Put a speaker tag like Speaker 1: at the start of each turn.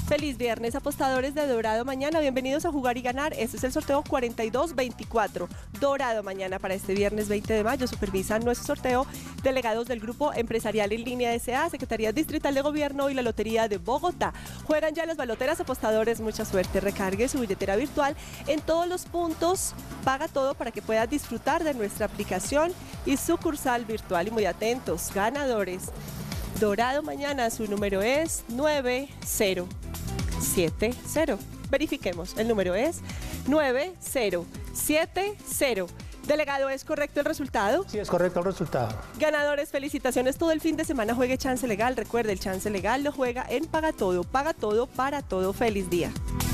Speaker 1: Feliz viernes, apostadores de Dorado Mañana. Bienvenidos a Jugar y Ganar. Este es el sorteo 4224. Dorado Mañana para este viernes 20 de mayo. Supervisan nuestro sorteo delegados del Grupo Empresarial en Línea S.A., Secretaría Distrital de Gobierno y la Lotería de Bogotá. Juegan ya las baloteras, apostadores. Mucha suerte. Recargue su billetera virtual en todos los puntos. Paga todo para que puedas disfrutar de nuestra aplicación y sucursal virtual. Y muy atentos, ganadores. Dorado Mañana, su número es 9070. Verifiquemos, el número es 9070. Delegado, ¿es correcto el resultado?
Speaker 2: Sí, es correcto el resultado.
Speaker 1: Ganadores, felicitaciones. Todo el fin de semana juegue Chance Legal. Recuerde, el Chance Legal lo juega en Paga Todo para todo. Feliz día.